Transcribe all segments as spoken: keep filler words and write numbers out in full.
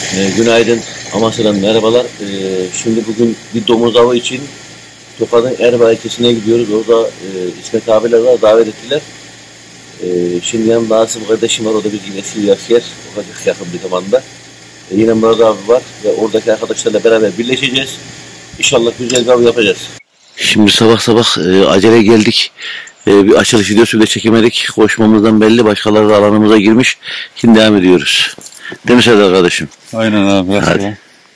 E, günaydın, Amasya'dan merhabalar. E, şimdi bugün bir domuz avı için Tokat'ın Erbaa ilçesine gidiyoruz. Orada e, İsmet abiler var, davet ettiler. E, şimdi yanımda Asım kardeşim var, o da bizim eski asker. O da çok yakın bir zamanda. E, yine Murat abi var ve oradaki arkadaşlarla beraber birleşeceğiz. İnşallah güzel bir av yapacağız. Şimdi sabah sabah e, acele geldik. E, bir açılış videosu bile çekemedik. Koşmamızdan belli, başkaları da alanımıza girmiş. Şimdi devam ediyoruz. Değil mi Serdar kardeşim? Aynen abi. Hadi.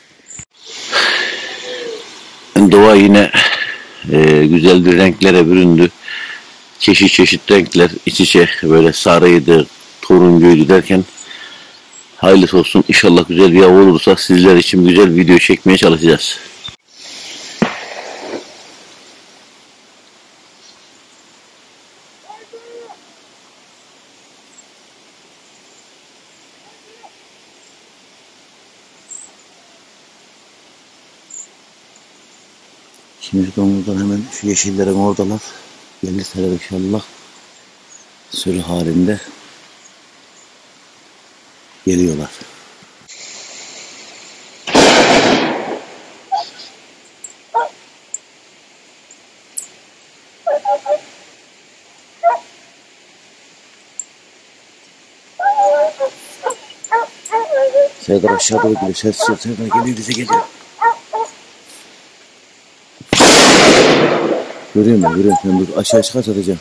Doğa yine e, güzel bir renklere büründü. Çeşit çeşit renkler iç içe, böyle sarıydı, turuncuydu derken hayırlısı olsun. İnşallah güzel bir av olursa sizler için güzel bir video çekmeye çalışacağız. Şimdi domuzlar hemen şu yeşillerin oradalar. Gelirseler inşallah sürü halinde geliyorlar. Serdar aşağı doğru gidiyor. Ses ses Serdar geliyor, bize geliyor. Görüyor musun? Görüyor musun? Dur aşağı çıkar satacağım.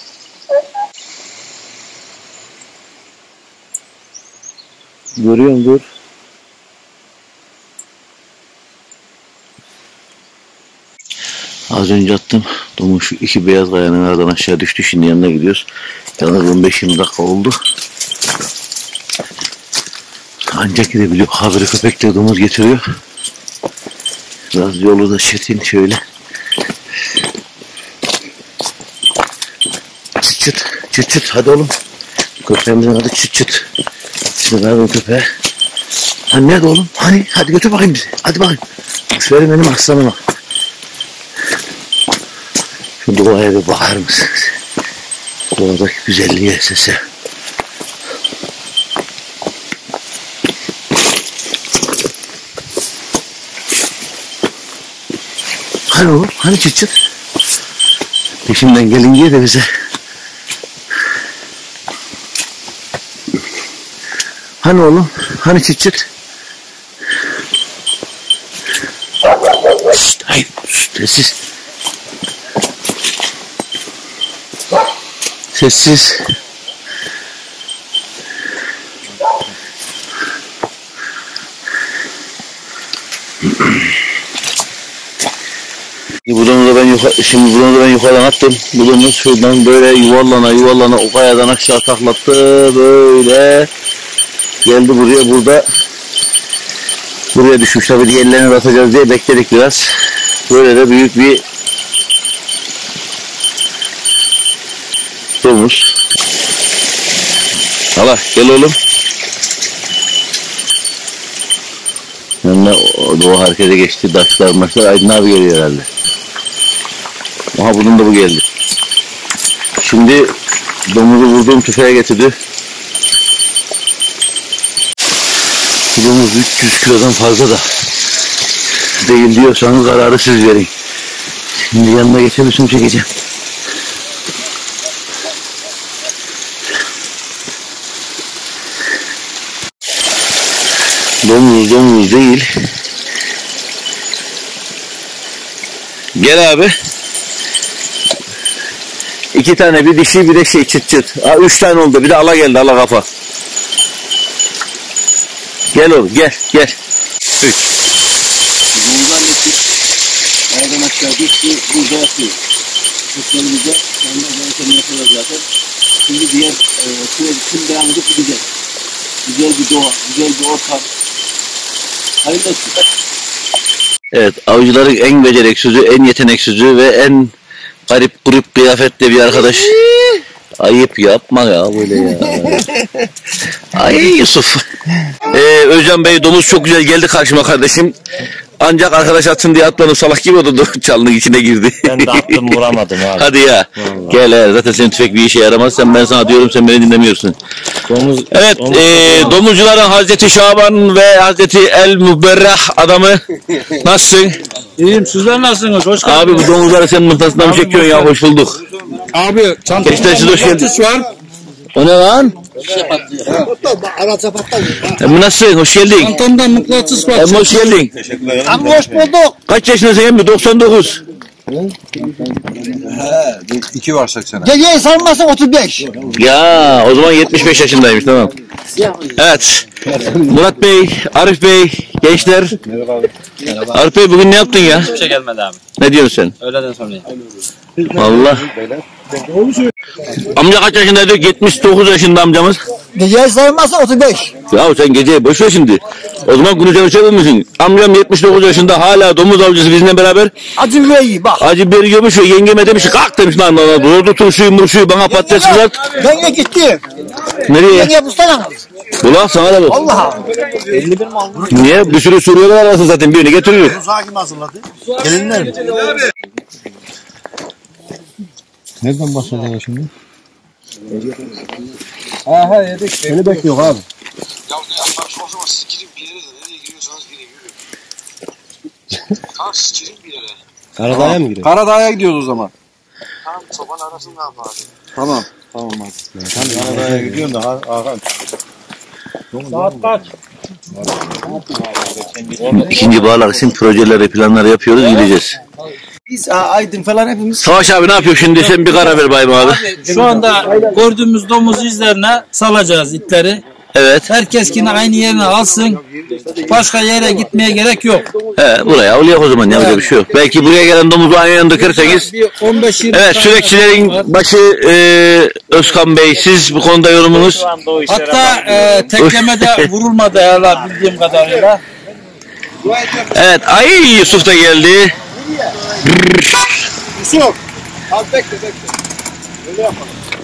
Görüyorum, dur. Az önce attım. Domuz şu iki beyaz kayanın aradan aşağı düştü. Şimdi yanına gidiyoruz. Yalnız on beş yirmi dakika oldu. Ancak gidebiliyor. Haberi köpekle domuz getiriyor. Biraz yolu da çetin şöyle. Çıt çıt, çıt çıt, hadi oğlum. Köpeğimizin adı çıt çıt. Şimdi ver o köpeğe. Hani nerede oğlum? Hani? Hadi götür bakayım bizi. Hadi bakayım. Şöyle benim aslanıma. Şu doğaya bir bakar mısınız? Doğadaki güzelliğe, sese. Hani oğlum? Hani çıt çıt? Peşimden gelin diye de bize. Hani oğlum? Hani çıt çıt? Şşt, hayır, şşt, sessiz. Sessiz. Buradan da ben yukarı, şimdi buradan da ben yukarıdan attım. Buradan şuradan böyle yuvarlana yuvarlana o kayadan aşağı taklattı, böyle geldi buraya. Burada buraya düşmüş, tabii diğerlerini atacağız diye bekledik biraz. Böyle de büyük bir domuz. Allah gel oğlum. Yanına Doğa harekete geçti. Taşlar maçlar. Aydın abi geliyor herhalde. Aha bunun da bu geldi. Şimdi domuzu vurduğum tüfeğe getirdi. Bu domuz üç yüz kilodan fazla da değil diyorsanız kararı siz verin. Şimdi yanına geçebilsem çekeceğim. Domuz domuz değil. Gel abi. İki tane, bir dişi bir de şey çıt çıt. Aa, üç tane oldu. Bir de ala geldi, ala kafa. Gel oğlum gel gel. Üç. Domuzlar nettik. Ayadan aşağı düştü. Burada yatıyor. Kutlarımızda kendi zaten yapıyorlar zaten. Şimdi diğer e, süreç için devam edip gideceğiz. Güzel bir doğa, güzel bir ortam. Hayırlı olsun. Evet, avcıların en beceriksizü, en yeteneksizü ve en garip grup kıyafetli bir arkadaş. Ayıp yapma ya böyle ya. Ay Yusuf. Ee, Özcan Bey, domuz çok güzel geldi karşıma kardeşim. ancak arkadaş atsın diye atlanıp salak gibi oldu. Çalının içine girdi. Ben de attım vuramadım abi. Hadi ya. Vallahi. Gel he. Zaten senin tüfek bir işe yaramaz. Sen ben sana diyorum sen beni dinlemiyorsun. Domuz, evet. domuz, E, domuzcuların Hazreti Şaban ve Hazreti El Müberrah adamı. Nasılsın? İyiyim. Sizler nasılsınız? Hoş geldiniz. Abi bu domuzları sen mıhtasından mı çekiyorsun ya? Hoş bulduk. Abi çantamda mıknatıs var. O ne lan? Emmi nasılsın? Hoş geldin. Çantamda mıknatıs var. Emmi hoş geldin. Teşekkür ederim. Emmi hoş bulduk. Kaç yaşındasın Emmi? doksan dokuz. He, iki var seksen. Geriye sarmasın otuz beş. Ya o zaman yetmiş beş yaşındaymış tamam. Evet. Murat Bey, Arif Bey, gençler. Merhaba. Arif Bey bugün ne yaptın ya? Hiçbir şey gelmedi abi. Ne diyorsun sen? Öğleden sonra. Vallahi. Amca kaç yaşındaydı? yetmiş dokuz yaşında amcamız. Geriye sarmasın otuz beş. Ya sen geceyi boş ver şimdi. O zaman günü çalışabilir misin? Amcam yetmiş dokuz yaşında hala domuz avcısı bizimle beraber. Acı biberi bak. Acı biberi gömüş ve yengeme demiş ki kalk demiş lan. Doğru turşuyu murşuyu bana patates kızart. Yenge gitti. Nereye? Yenge bustana. Ulan sana da bu. Allah'a. Niye? Bir sürü Suriyeliler arasın zaten birini getiriyor. Buzağı kim hazırladı? Gelinler mi? Nereden başlayacağız şimdi? Aha yedik. Seni bekliyor abi. Ya ne yapar o zaman siz girin bir yere de nereye giriyorsanız girin yürü. Tamam siz girin bir yere. Karadağ'a mı gidiyoruz? Karadağ'a gidiyoruz o zaman. Tamam sobanın arasında abi. Tamam. Tamam abi. Sen Karadağ'a gidiyorsun da Hakan. Saat kaç? İkinci bağlar için projeleri planları yapıyoruz gideceğiz. Biz Aydın falan hepimiz. Savaş abi ne yapıyor şimdi sen bir karar ver bayım abi. Şu anda gördüğümüz domuz izlerine salacağız itleri. Evet. Herkes yine aynı yerine alsın. Başka yere gitmeye gerek yok. He buraya avlayak o zaman yapacak bir şey yok. Belki buraya gelen domuzu aynı yana dökerseniz. Bir on beş yirmi Evet sürekçilerin başı e, Özkan Bey siz bu konuda yorumunuz. Hatta e, teklemede vurulmadı herhalde bildiğim kadarıyla. Evet ay Yusuf da geldi. Yusuf. Al bekle bekle. Öyle yapalım.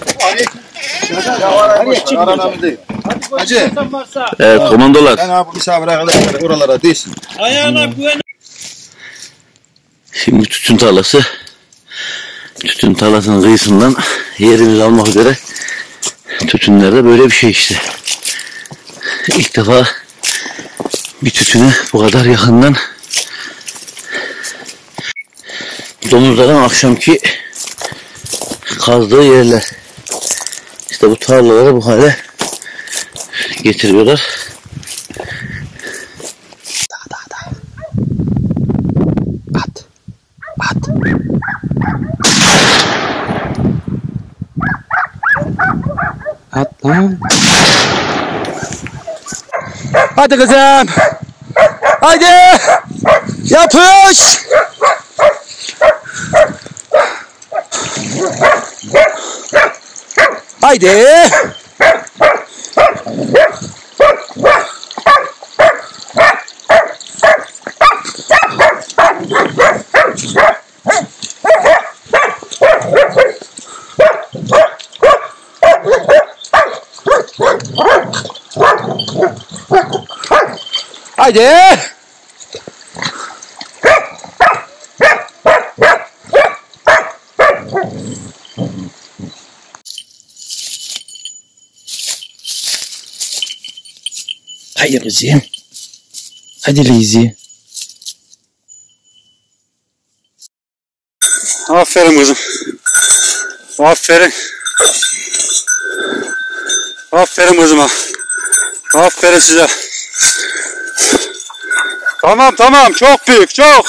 Hadi. Aranamı değil. Hacı. Evet komandolar. Ben abi misafir arkadaşlar oralara değilsin. Ayağına güven. Şimdi tütün tarlası. Tütün tarlasının kıyısından yerimizi almak üzere. Tütünlerde böyle bir şey işte. İlk defa bir tütünü bu kadar yakından domuzların akşamki kazdığı yerler. İşte bu tarlaları bu hale getiriyorlar. At. At. At lan. Hadi kızım. Haydi. Yapış. Haydi. Haydi. Haydi kızım. Hadi Lizi. Aferin kızım. Aferin. Aferin kızıma. Aferin size. Tamam tamam çok büyük çok.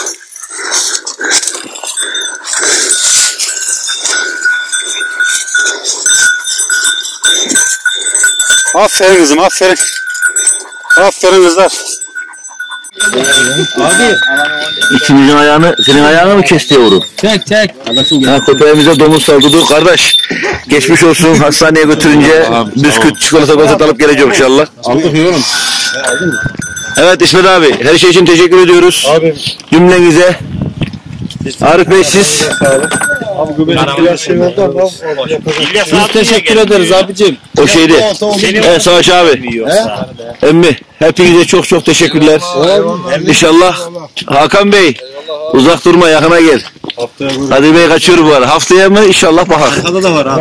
Aferin kızım aferin. Aferin kızlar. Abi. İkimizin ayağını, senin ayağını mı kesti yavrum? Tek tek. Ha, köpeğimize domuz saldırdı kardeş. Geçmiş olsun hastaneye götürünce bisküt, çikolata, gofret alıp geleceğim inşallah. Aldık yorum. Evet İsmet abi her şey için teşekkür ediyoruz. Abi. Cümlenize. Arif Bey siz. Abi göbecek biraz şey oldu ama. Biz teşekkür ederiz abicim. O şeydi. Evet Savaş abi. Emmi hepinize çok çok teşekkürler. İnşallah Hakan Bey uzak durma yakına gel. Kadir Bey kaçıyor bu ara. Haftaya mı inşallah bakar. Arkada da var ha.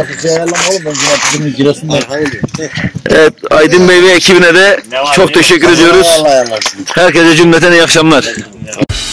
Evet Aydın Bey ve ekibine de çok teşekkür ediyoruz. Herkese cümleten iyi akşamlar.